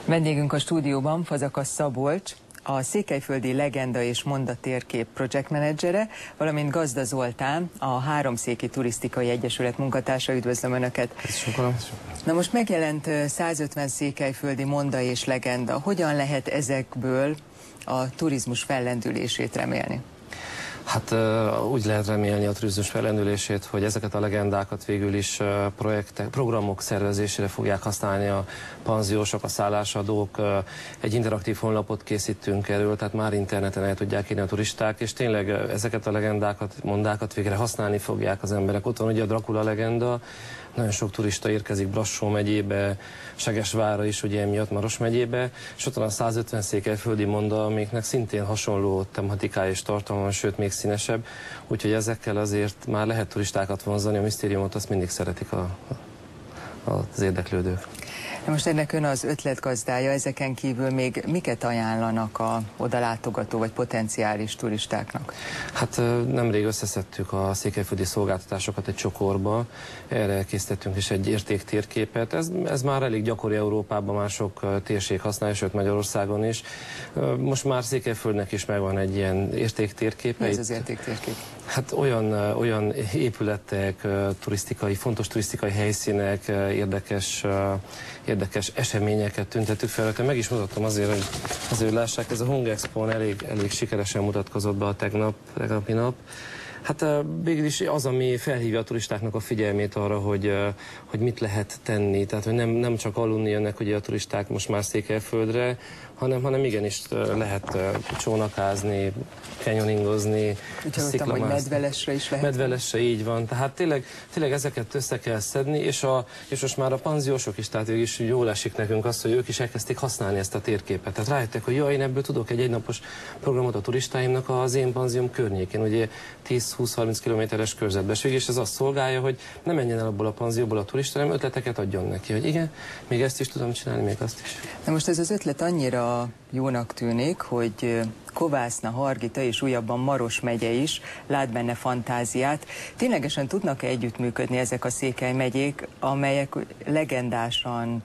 Vendégünk a stúdióban Fazekas Szabolcs, a Székelyföldi Legenda és Monda térkép projektmenedzsere, valamint Gazda Zoltán, a Háromszéki Turisztikai Egyesület munkatársa. Üdvözlöm Önöket! Sokan. Na most megjelent 150 székelyföldi monda és legenda. Hogyan lehet ezekből a turizmus fellendülését remélni? Hát úgy lehet remélni a turizmus fellendülését, hogy ezeket a legendákat végül is programok szervezésére fogják használni a panziósok, a szállásadók. Egy interaktív honlapot készítünk erről, tehát már interneten el tudják írni a turisták, és tényleg ezeket a legendákat, mondákat végre használni fogják az emberek. Ott van ugye a Dracula legenda, nagyon sok turista érkezik Brassó megyébe, Segesvárra is, ugye emiatt Maros megyébe, és ott van a 150 székelyföldi monda, amiknek szintén hasonló tematikája és tartalma, sőt még színesebb, úgyhogy ezekkel azért már lehet turistákat vonzani, a misztériumot azt mindig szeretik az érdeklődők. Na most ennek Ön az ötletgazdája, ezeken kívül még miket ajánlanak a odalátogató vagy potenciális turistáknak? Hát nemrég összeszedtük a székelyföldi szolgáltatásokat egy csokorba, erre készítettünk is egy értéktérképet. Ez már elég gyakori Európában, már sok térség használja, sőt Magyarországon is. Most már Székelyföldnek is megvan egy ilyen értéktérképe. Mi ez az értéktérkép? Hát olyan épületek, fontos turisztikai helyszínek, érdekes eseményeket tüntettük fel. Meg is mutattam azért lássák, ez a Hung Expon elég sikeresen mutatkozott be a tegnapi nap. Hát végül is az, ami felhívja a turistáknak a figyelmét arra, hogy mit lehet tenni. Tehát, hogy nem csak aludni jönnek ugye a turisták most már Székelyföldre, hanem igenis lehet csónakázni, canyoningozni, sziklamázni. Hogy medvelesre is lehet. Medvelesre, így van. Tehát tényleg ezeket össze kell szedni, és most már a panziósok is, tehát is jól esik nekünk az, hogy ők is elkezdték használni ezt a térképet. Tehát rájöttek, hogy jaj, én ebből tudok egy egynapos programot a turistáimnak az én panzióm környékén, ugye 10-20-30 kilométeres körzetbe. És ez azt szolgálja, hogy ne menjen el abból a panzióból a turista, hanem ötleteket adjon neki, hogy igen, még ezt is tudom csinálni, még azt is. Na most ez az ötlet annyira jónak tűnik, hogy Kovászna, Hargita és újabban Maros megye is lát benne fantáziát. Ténylegesen tudnak-e együttműködni ezek a Székely megyék, amelyek legendásan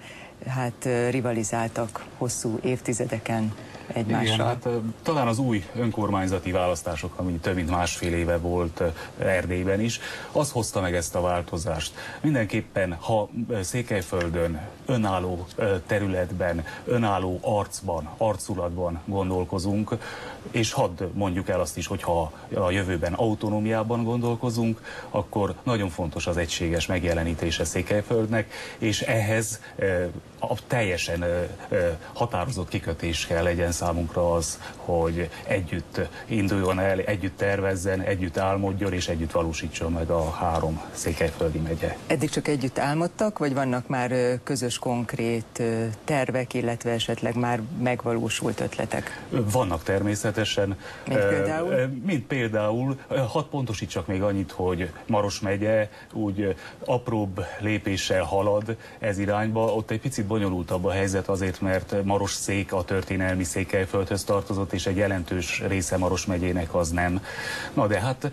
rivalizáltak hosszú évtizedeken egymással? Igen, hát talán az új önkormányzati választások, ami több mint másfél éve volt Erdélyben is, az hozta meg ezt a változást. Mindenképpen, ha Székelyföldön, önálló területben, önálló arculatban gondolkozunk, és hadd mondjuk el azt is, hogyha a jövőben autonómiában gondolkozunk, akkor nagyon fontos az egységes megjelenítése Székelyföldnek, és ehhez teljesen határozott kikötés kell legyen számunkra az, hogy együtt induljon el, együtt tervezzen, együtt álmodjon és együtt valósítson meg a három székelyföldi megye. Eddig csak együtt álmodtak, vagy vannak már közös konkrét tervek, illetve esetleg már megvalósult ötletek? Vannak természetesen. Mint például, hadd pontosítsak még annyit, hogy Maros megye úgy apróbb lépéssel halad ez irányba. Ott egy picit bonyolultabb a helyzet azért, mert Marosszék a történelmi Székelyföldhöz tartozott, és egy jelentős része Maros megyének az nem. Na de hát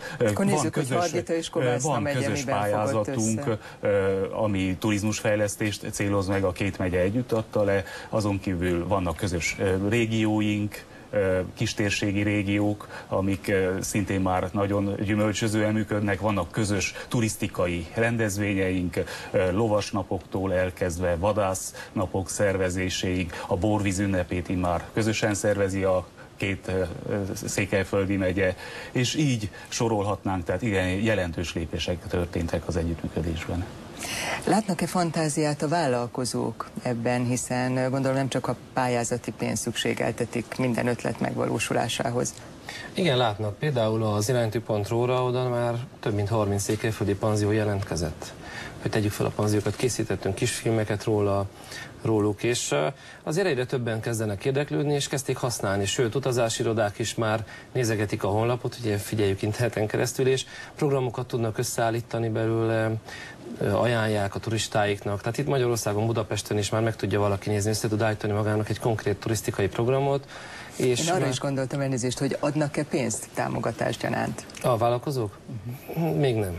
van közös pályázatunk, ami turizmusfejlesztést céloz meg, a két megye együtt adta le, azon kívül vannak közös régióink, kistérségi régiók, amik szintén már nagyon gyümölcsözően működnek, vannak közös turisztikai rendezvényeink, lovasnapoktól elkezdve vadásznapok szervezéséig, a borvíz ünnepét immár közösen szervezi a két székelyföldi megye, és így sorolhatnánk, tehát igen, jelentős lépések történtek az együttműködésben. Látnak-e fantáziát a vállalkozók ebben, hiszen gondolom nem csak a pályázati pénz szükségeltetik minden ötlet megvalósulásához? Igen, látnak. Például az iránytű.ro-ra oda már több mint 30 székelyföldi panzió jelentkezett. Hogy tegyük fel a panziókat, készítettünk kisfilmeket róluk, és azért egyre többen kezdenek érdeklődni, és kezdték használni. Sőt, utazásirodák is már nézegetik a honlapot, ugye figyeljük interneten keresztül, és programokat tudnak összeállítani belőle, ajánlják a turistáiknak. Tehát itt Magyarországon, Budapesten is már meg tudja valaki nézni, össze tud állítani magának egy konkrét turisztikai programot. És én arra is gondoltam, elnézést, hogy adnak-e pénzt támogatást gyanánt? A vállalkozók? Még nem.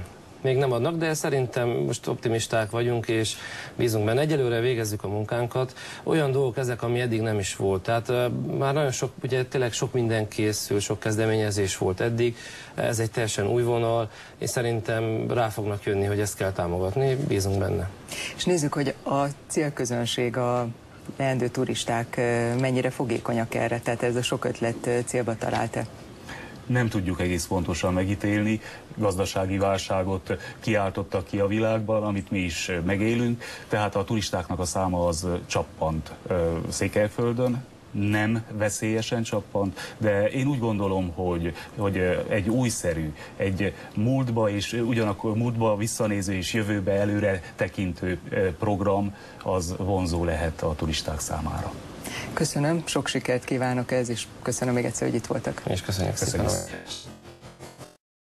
még nem adnak, de szerintem most optimisták vagyunk, és bízunk benne. Egyelőre végezzük a munkánkat. Olyan dolgok ezek, ami eddig nem is volt. Tehát már nagyon sok, ugye tényleg sok minden készül, sok kezdeményezés volt eddig. Ez egy teljesen új vonal, és szerintem rá fognak jönni, hogy ezt kell támogatni. Bízunk benne. És nézzük, hogy a célközönség, a leendő turisták mennyire fogékonyak erre, tehát ez a sok ötlet célba talált-e? Nem tudjuk egész pontosan megítélni, gazdasági válságot kiáltottak ki a világban, amit mi is megélünk, tehát a turistáknak a száma az csappant Székelyföldön, nem veszélyesen csappant, de én úgy gondolom, hogy egy újszerű, egy múltba és ugyanakkor múltba visszanéző és jövőbe előre tekintő program az vonzó lehet a turisták számára. Köszönöm, sok sikert kívánok ez, és köszönöm még egyszer, hogy itt voltak. És köszönjük szépen.